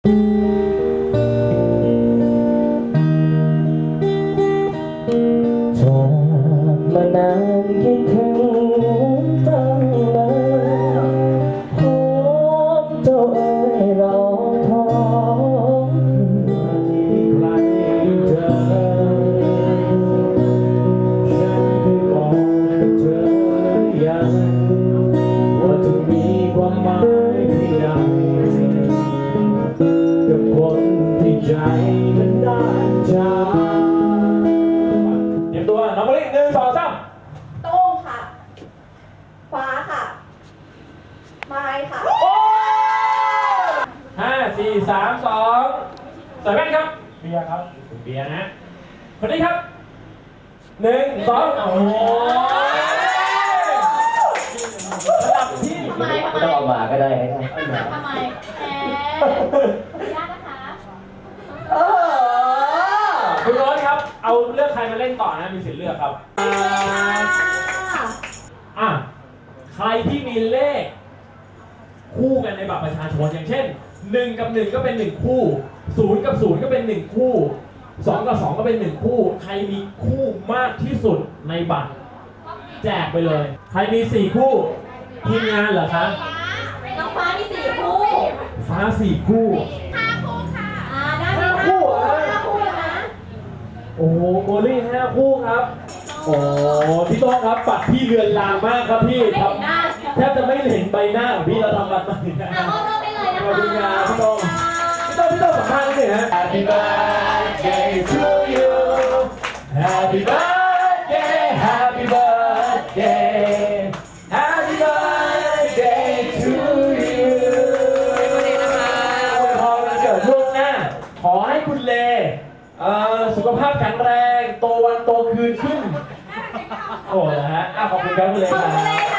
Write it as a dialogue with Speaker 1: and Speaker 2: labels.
Speaker 1: มานานคิดถึงตั้งนานพบเจ้าเอ๋ยเราท้องใครเจอฉันเคยบอกกับเธออย่างว่าจะมีความหมายเพียงใดกับคนที่ใจมันได้จากตัวน้องมะลิ1 2 3
Speaker 2: โต้งค่ะฟ้าค่ะไม้ค่ะ
Speaker 1: 5 4 3 2ใส่แว่นครับเบียร์ครับเบียร์นะคนนี้ครับ1 2โอ้โหระดับที่
Speaker 3: ไม่ต้องเอามาก็ได้ครับ
Speaker 2: ทำไมแหมยากนะคะ
Speaker 1: คุณโรสครับเอาเลือกใครมาเล่นต่อนะมีสิทธิ์เลือกครับใครที่มีเลขคู่กันในบัตรประชาชนอย่างเช่น1 กับ 1ก็เป็น1คู่0 กับ 0ก็เป็น1คู่2 กับ 2ก็เป็น1คู่ใครมีคู่มากที่สุดในบัตรแจกไปเลยใครมี4คู่ทีมงานเหรอคะ
Speaker 2: น้องฟ้ามี4คู่
Speaker 1: ฟ้า4คู่
Speaker 2: 5 คู่ค่ะได้
Speaker 1: 5 คู่5 คู่นะโอ้โหโบลิ่ง5 คู่ครับโอ้พี่โต้ครับบัตรพี่เรือนรางมากครับพี่ครับแทบจะไม่เห็นใบหน้าของพี่เราทำบัตรมาเลยนะ
Speaker 2: มอบไปเลยนะคะ
Speaker 1: ขอบคุณครับพี่โต้สัมภาษณ์นิดหนึ่งฮะ Happy birthday to you Happy birthday Happy birthday Happy birthday to you อวยพรวันเกิดล่วงหน้าขอให้คุณเลสุขภาพแข็งแรงโตวันโตคืนขึ้นโอ้นะฮะขอบคุณครับคุณเลครับ